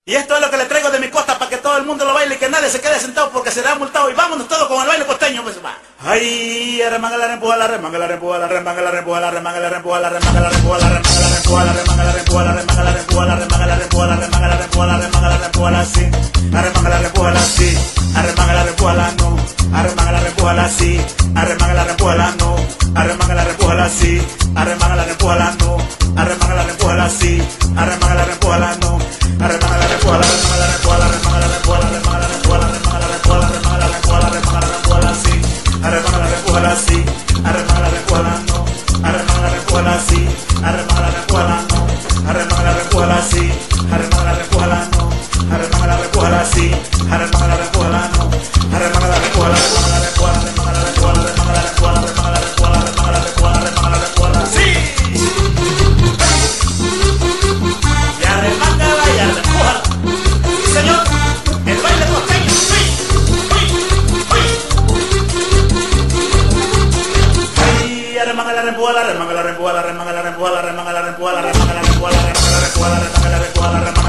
Y esto es lo que le traigo de mi costa para que todo el mundo lo baile y que nadie se quede sentado porque será multado. Y vámonos todos con el baile costeño, pues va. Ay, arremanga la rempuja, la remanga la rempuja, la remanga la rempuja, la remanga la rempuja, la remanga la rempuja, la remanga la rempuja, la remanga la rempuja, la remanga la rempuja, la remanga la rempuja, la remanga la rempuja, la remanga la rempuja, la sí, arremanga la rempuja, la sí, arremanga la rempuja, la no, arremanga la rempuja, la sí, arremanga la rempuja, la no, arremanga la rempuja, la sí, arremanga la rempuja, la no, arremanga la rempuja, la sí, arremanga la rempuja, la no, arremanga la rempuja, la remanga la rempuja, la remanga la rempuja, la remanga la rempuja, la remanga la rempuja, la remanga la rempuja, la remanga la rempuja, la sí, arremanga la rempuja, la sí, arremanga la rempuja, la no, arremanga la rempuja, la sí, arremanga la rempuja, la no, arremanga la rempuja, la sí, arremanga la rempuja, la no, arremanga la rempuja, la sí, arremanga la rempuja, la no, arremanga la rempuja, la remanga la rempuja, la remanga la rempuja, la remanga la rempuja, la remanga la rempuja, la remanga la rempuja, la remanga la rempuja, la sí. Y arremángala y arrempújala. Sí, señor, el baile costeño. Sí, ay, arremanga la rempuja, la remanga la rempuja, la remanga la rempuja, la remanga la rempuja, la remanga la rempuja, la remanga la rempuja, la remanga la rempuja, la remanga